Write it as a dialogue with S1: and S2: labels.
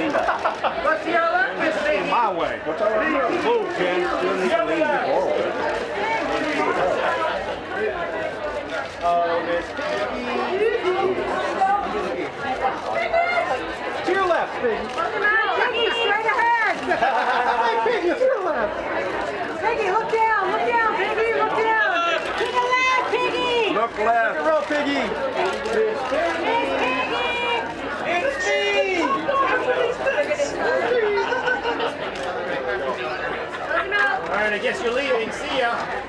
S1: What's to your left, Miss Piggy?
S2: My way. What's all right? Move, Ken. You'll need to lean forward.
S1: Oh, Miss Piggy. To your left, Piggy.
S3: Piggy, straight ahead.
S1: Hey, Piggy, to your left.
S3: Piggy, look down, Piggy, look down. To the left, Piggy.
S2: Look left.
S1: Look around, Piggy. Miss Piggy. It's me.
S4: All right, I guess you're leaving. See ya.